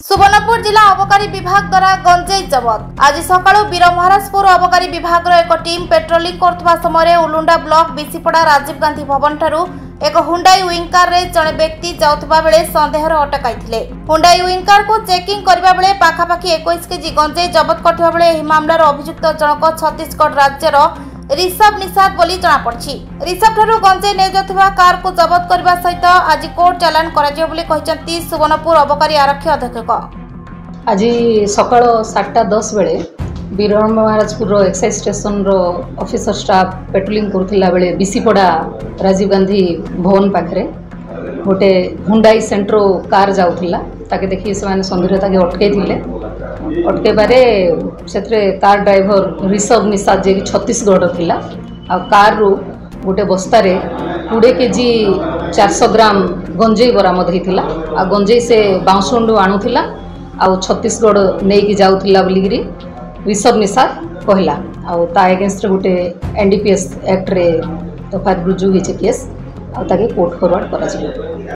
सुवर्णपुर जिला अबकारी विभाग द्वारा गंजेई जबत। आज सकाळु वीरमहाराजपुर अबकारी विभाग एक टीम पेट्रोलिंग करथबा समय उलुंडा ब्लॉक बिसीपड़ा राजीव गांधी भवन ठारू एक हुंडाई विंकार रे जणे व्यक्ति जाउथबा बेले संदेहर अटकाइथिले। हुंडाई विंकार को चेकिंग करबा बेले पाखापाखी 21 केजी गंजेई जबत करथबा बेले एही मामलार अभियुक्त जनक छत्तीसगढ़ राज्यर ऋषभ निषाद बोली जना पड़छि। ऋषभ ठारू गंजेई ने जाउथबा कार को जबत करबा सहित आज कोर्ट चालान कराजियो बोली कहिसंती सुवर्णपुर अबकारी आरक्षी अधीक्षक। आज सकाळ 7:10 बेले वीरमहाराजपुर एक्साइज स्टेशन रो ऑफिसर स्टाफ पेट्रोलिंग करुथिला बेले बिसीपड़ा राजीव गांधी भवन पाखरे गोटे हुंडाई सेंट्रो कार जाउथिला ताके देखि से माने संदेह ताके अटकैथिले। अटकेबारे सेत्रे कार ड्राइवर ऋषभ निषाद जे छत्तीसगढ़ थिला आ कार रो गोटे बस्तारे 20 केजी 400 ग्राम गंजेई बरामद होइथिला। आ गंजेई से बाउंसुंडू आणुथिला आ छत्तीसगढ़ नेकी जाउथिला बोलिगिरी ऋषभ निषाद कहला। आ ता अगेंस्ट गोटे एनडीपीएस एक्ट रे तफात रुजु होइছে केस आ ताके कोर्ट फॉरवर्ड करा जिवो।